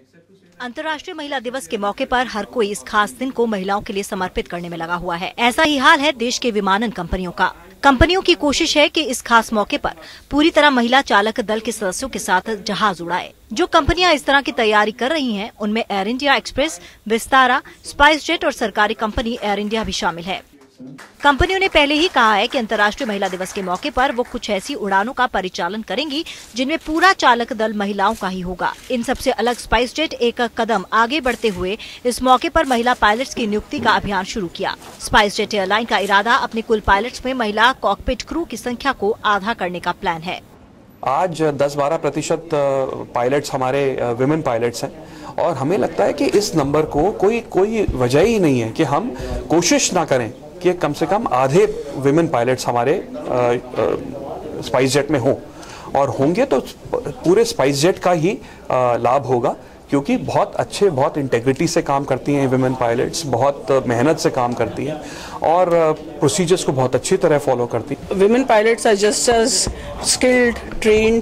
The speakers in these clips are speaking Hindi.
अंतर्राष्ट्रीय महिला दिवस के मौके पर हर कोई इस खास दिन को महिलाओं के लिए समर्पित करने में लगा हुआ है। ऐसा ही हाल है देश के विमानन कंपनियों का। कंपनियों की कोशिश है कि इस खास मौके पर पूरी तरह महिला चालक दल के सदस्यों के साथ जहाज उड़ाए। जो कंपनियां इस तरह की तैयारी कर रही हैं, उनमें Air India Express, Vistara, SpiceJet और सरकारी कंपनी एयर इंडिया भी शामिल है। कंपनियों ने पहले ही कहा है कि अंतर्राष्ट्रीय महिला दिवस के मौके पर वो कुछ ऐसी उड़ानों का परिचालन करेंगी जिनमें पूरा चालक दल महिलाओं का ही होगा। इन सबसे अलग स्पाइस जेट एक कदम आगे बढ़ते हुए इस मौके पर महिला पायलट्स की नियुक्ति का अभियान शुरू किया। स्पाइस जेट एयरलाइन का इरादा अपने कुल पायलट्स में महिला कॉकपिट क्रू की संख्या को आधा करने का प्लान है। आज 10-12% पायलट्स हमारे विमेन पायलट्स हैं और हमें लगता है कि इस नंबर को कोई वजह ही नहीं है कि हम कोशिश ना करें कि कम से कम आधे विमेन पायलट्स हमारे स्पाइस जेट में हों, और होंगे तो पूरे स्पाइस जेट का ही लाभ होगा, क्योंकि बहुत इंटेग्रिटी से काम करती हैं विमेन पायलट्स, बहुत मेहनत से काम करती हैं और प्रोसीजर्स को बहुत अच्छी तरह फॉलो करती हैं। Women pilots are just as skilled, trained,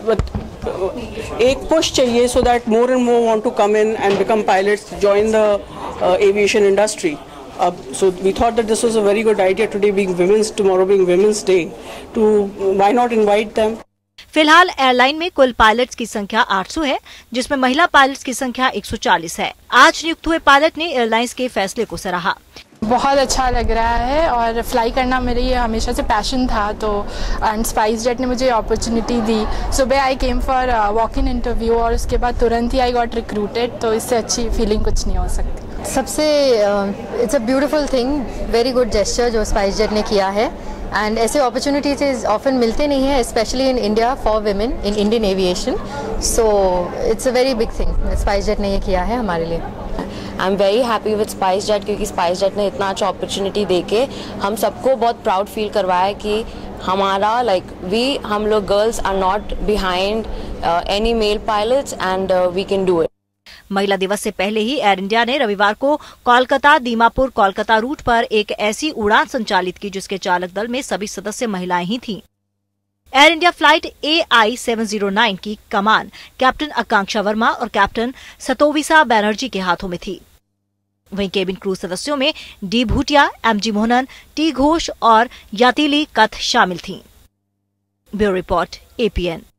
एक पुश चाहिए so that more and more want to come in and become pilots, join the aviation industry. So we thought that this was a very good idea, today being tomorrow being Women's Day, to why not invite them. फिलहाल एयरलाइन में कुल पायलट्स की संख्या 800 है, जिसमें महिला पायलट्स की संख्या 140 है। आज नियुक्त हुए पायलट ने एयरलाइंस के फैसले को सराहा। बहुत अच्छा लग रहा है और फ्लाई करना मेरे लिए हमेशा से पैशन था, तो एंड स्पाइस जेट ने मुझे अपॉर्चुनिटी दी। सुबह I came for walk in interview और उसके बाद तुरंत ही आई गॉट रिक्रूटेड, तो इससे अच्छी फीलिंग कुछ नहीं हो सकती। सबसे it's a beautiful thing, very good gesture जो स्पाइस जेट ने किया है, एंड ऐसे अपॉर्चुनिटीज ऑफन मिलते नहीं हैं, specially in India for women in Indian aviation. So it's a very big thing SpiceJet ने ये किया है हमारे लिए। I am very happy with SpiceJet, क्योंकि स्पाइस जेट ने इतना अच्छा अपॉर्चुनिटी देके हम सबको बहुत प्राउड फील करवाया कि हमारा हम लोग girls are not behind any male pilots and we can do it. महिला दिवस से पहले ही एयर इंडिया ने रविवार को कोलकाता दीमापुर कोलकाता रूट पर एक ऐसी उड़ान संचालित की जिसके चालक दल में सभी सदस्य महिलाएं ही थीं। एयर इंडिया फ्लाइट AI-709 की कमान कैप्टन आकांक्षा वर्मा और कैप्टन सतोविसा बैनर्जी के हाथों में थी। वहीं केबिन क्रू सदस्यों में D Bhutia, MG Mohanan, T Ghosh और यातिली कथ शामिल थीं। Bureau report APN।